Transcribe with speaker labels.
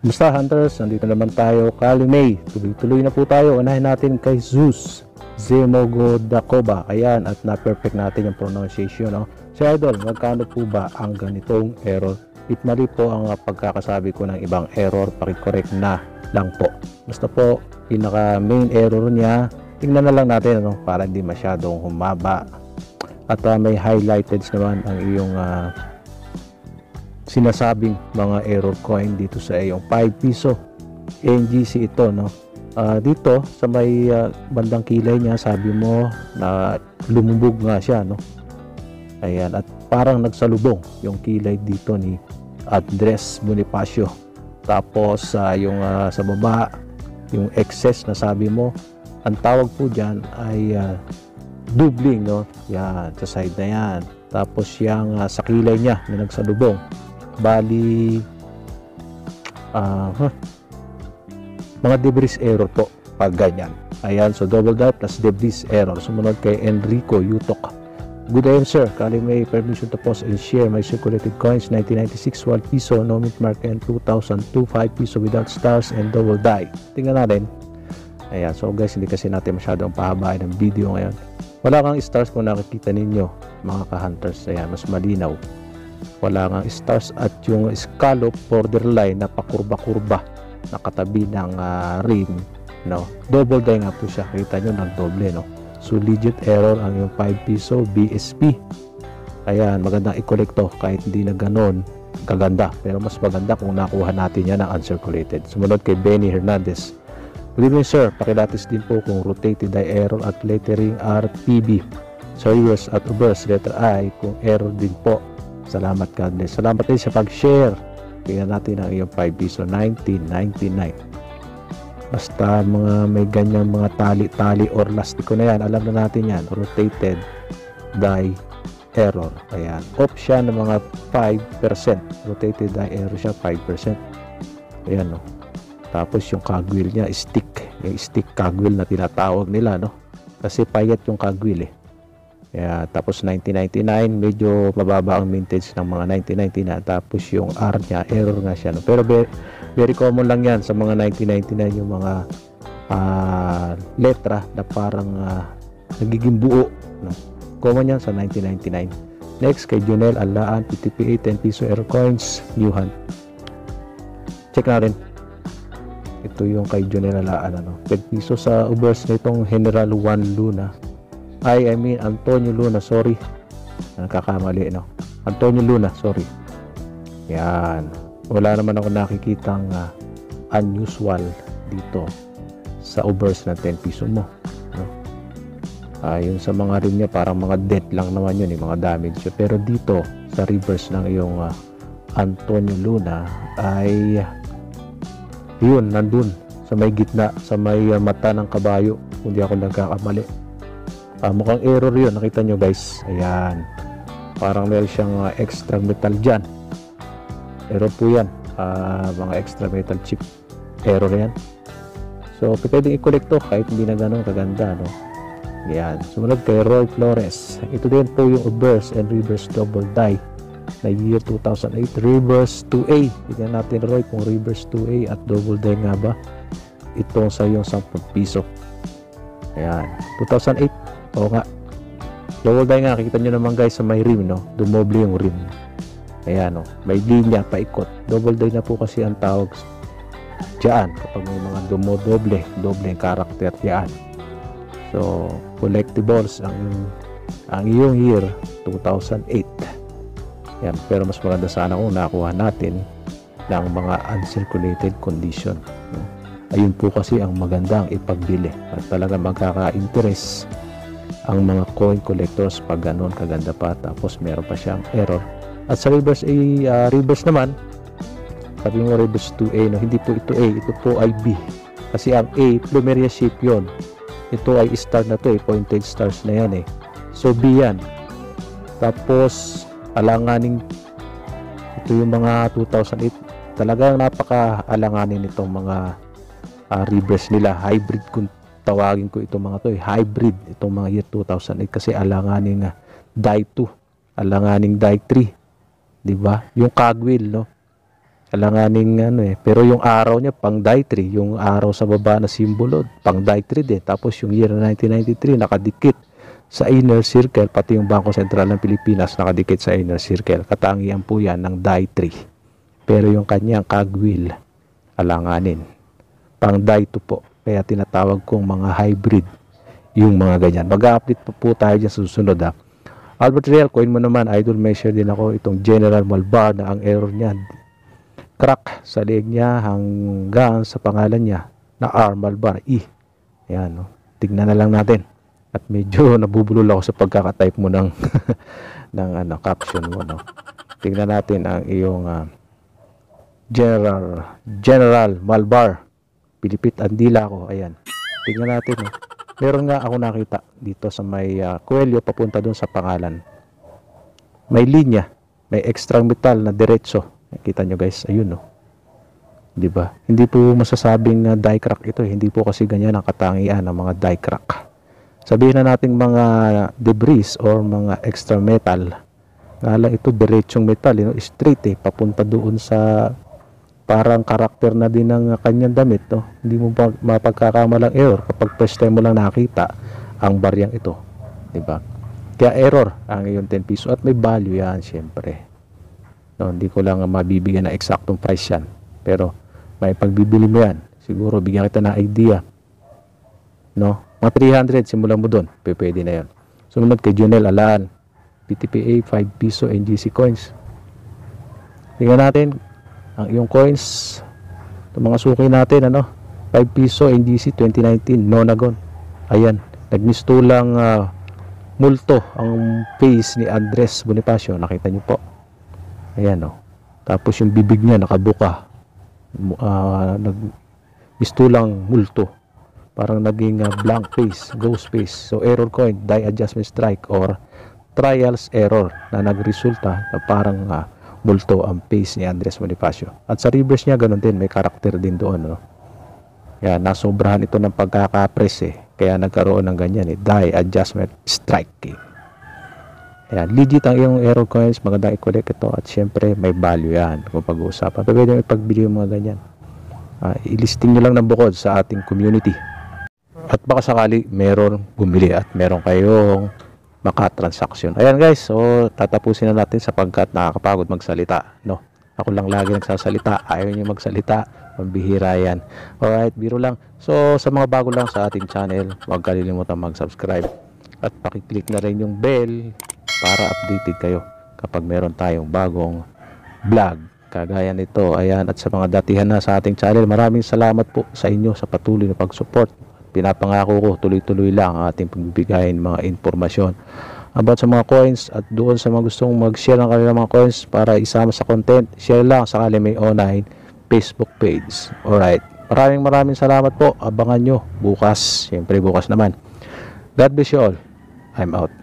Speaker 1: Basta hunters, nandito naman tayo, Kalimay. Tuloy-tuloy na po tayo. Unahin natin kay Zeus Zemogodakoba. Ayan, at na-perfect natin yung pronunciation. No? So idol, magkano po ba ang ganitong error? If mali po ang pagkakasabi ko ng ibang error, pakicorrect na lang po. Basta po, pinaka main error niya, tingnan na lang natin ano, para hindi masyadong humaba. At may highlighted naman ang iyong sinasabing mga error coin dito sa iyong 5 piso NGC ito, no? Dito sa may bandang kilay niya, sabi mo na lumubog nga siya, no? Ayan, at parang nagsalubong yung kilay dito ni Andres Bonifacio. Tapos yung sa baba, yung excess na sabi mo, ang tawag po dyan ay doubling, no? Yan, sa side na yan. Tapos yung sa kilay niya na nagsalubong, bali mga debris error po pag ganyan. Ayan, so double die plus debris error. Sumunod kay Enrico Yutok. Good answer. Kalimay, permission to post and share my circulated coins. 1996 1 piso, no mint mark, and 2002 5 piso without stars and double die. Tingnan natin. Ayan, so guys, hindi kasi natin masyadong pahabain ng video ngayon. Wala kang stars kung nakikita ninyo mga ka-hunters. Ayan, mas malinaw. Wala kang stars at yung scallop borderline na pakurba-kurba nakatabi ng rim, no? Double die nga po siya. Kita nyo ng doble, no? So legit error ang yung 5 piso BSP. Ayan, magandang i-collect to kahit hindi na ganon kaganda, pero mas maganda kung nakuha natin yan ng uncirculated. Sumunod kay Benny Hernandez. Good evening sir, pakilatis din po kung rotated die error at lettering RPB. So yours at ubers letter I kung error din po. Salamat, God bless. Salamat din sa pag-share. Tingnan natin ang iyong 5 piso 1999. Basta mga may ganyan mga tali-tali or lastiko na yan, alam na natin yan. Rotated die error. Ayan. Off siya ng mga 5%. Rotated die error siya 5%. Ayan, no. Tapos yung cogwheel niya, stick. Yung stick cogwheel na tinatawag nila, no. Kasi payat yung cogwheel eh. Yeah, tapos 1999, medyo mababa ang mintage ng mga 1999. Tapos yung R niya, error nga siya, no? Pero very common lang yan sa mga 1999, yung mga letra na parang nagiging buo, no? Common yan sa 1999. Next, kay Junel Alaan, PTPA 10 piso error coins, new hunt. Check natin. Ito yung kay Junel Alaan, ano? 10 piso sa ubers nitong General 1 Luna. I mean Antonio Luna, sorry. Nakakamali, no? Antonio Luna, sorry. Yan. Wala naman ako nakikitang unusual dito sa ubers na 10 piso mo, no? Yung sa mga rim niya, parang mga dead lang naman yun, mga damage. Pero dito, sa reverse ng iyong Antonio Luna, ay yun, nandun sa may gitna, sa may mata ng kabayo, kung di ako nagkakamali. Mukhang error yun, nakita nyo guys. Ayan, parang meron siyang extra metal dyan. Error po yan, mga extra metal chip error yan. So pwedeng i-collect to kahit hindi na ganun kaganda, no? Ayan, sumunod kay Roy Flores. Ito din po yung reverse and reverse double die na year 2008 reverse 2A. Tignan natin Roy kung reverse 2A at double die nga ba itong sa yung 10 piso. Ayan, 2008. Oo nga, double die nga, kita nyo naman guys sa may rim, no? Dumoble yung rim. Ayan, no? May linya paikot. Double die na po kasi ang tawag dyan kapag may mga dumodoble, doble yung karakter dyan. So collectibles ang iyong year 2008. Yan, pero mas maganda sana kung nakuha natin ng mga uncirculated condition, no? Ayun po kasi ang magandang ipagbili at talaga magkaka-interest ang mga coin collectors pag ganon kaganda pa, tapos meron pa siyang error. At sa reverse reverse naman, sabi mo reverse 2A, no? Hindi po ito A, ito po ay B, kasi ang A plumeria shape yon, ito ay star na to pointed stars na yan so B yan. Tapos alanganing, ito yung mga 2008, talagang napaka-alanganin itong mga reverse nila, hybrid kung tawagin ko itong mga to, hybrid itong mga year 2008 kasi alanganing die 2, alanganing die 3, di ba? Yung cogwheel, no? Alanganing ano pero yung araw niya pang dietary, yung araw sa baba na simbolo, pang dietary din. Tapos yung year 1993 nakadikit sa inner circle, pati yung Bangko Sentral ng Pilipinas nakadikit sa inner circle. Katangian po yan ng dietary. Pero yung kanyang cogwheel, alanganin. Pang daito po. Kaya tinatawag kong mga hybrid yung mga ganyan. Mag-update po tayo dyan sa susunod ha. Albert Real, coin mo naman, idol, may share din ako itong General Malbar na ang error niya crack sa leeg niya hanggang sa pangalan niya na R. Malbar E. Ayan, no? Tignan na lang natin. At medyo nabubulol ako sa pagkakatype mo ng ng caption mo, no? Tignan natin ang iyong General Malbar. Pilipit ang dila ko. Ayan. Tignan natin, no? Meron nga ako nakita dito sa may Coelho papunta doon sa pangalan. May linya, may extra metal na diretso. Kita nyo guys, ayun, no. 'Di ba? Hindi po masasabing die crack ito, hindi po kasi ganyan ang katangian ng mga die crack. Sabihin na nating mga debris or mga extra metal. Ngala ito diretsong metal, straight papunta doon sa parang karakter na din ng kanyang damit, no. Hindi mo mapagkakamalang error kapag first time mo lang nakita ang baryang ito, 'di ba? Kaya error ang iyong 10 piso at may value yan, syempre. No, hindi ko lang mabibigyan ng eksaktong price yan. Pero may pagbibili mo yan. Siguro bigyan kita ng idea. No? Mga 300, simulan mo doon. Pwede na yan. Sumunod kay Jonel Alaan. PTPA, 5 piso NGC coins. Tingnan natin ang iyong coins. Itong mga suki natin, 5 piso NGC 2019, Nonagon. Ayan. Nagmistulang multo ang face ni Andres Bonifacio. Nakita niyo po. Ayan, no. Tapos yung bibig niya nakabuka. Nagmistulang multo. Parang naging blank face, ghost face. So error coin, die adjustment strike or trials error na nagresulta na parang multo ang face ni Andres Bonifacio. At sa reverse niya ganun din, may karakter din doon, no. Kaya nasobrahan ito ng pagkakapress Kaya nagkaroon ng ganyan die adjustment strike. Ayan, legit ang iyong error coins, magandang i-collect ito at syempre may value yan kung pag-uusapan. Pwede may pagbili yung mga ganyan. I-listing nyo lang ng bukod sa ating community. At baka sakali meron bumili at meron kayong makatransaksyon. Ayan guys, so tatapusin na natin sapagkat nakakapagod magsalita. No? Ako lang lagi nagsasalita, ayaw nyo magsalita, pambihira yan. Alright, biro lang. So sa mga bago lang sa ating channel, huwag kalilimutan mag-subscribe at pakiclick na rin yung bell para updated kayo kapag meron tayong bagong vlog kagaya nito. Ayan, at sa mga datihan na sa ating channel, maraming salamat po sa inyo sa patuloy na pag-support. Pinapangako ko tuloy-tuloy lang ang ating pagbibigayin mga informasyon about sa mga coins at doon sa mga gustong mag-share ng kanilang mga coins para isama sa content, share lang sakali may online Facebook page. Alright, maraming salamat po. Abangan nyo bukas, siyempre bukas naman. God bless you all. I'm out.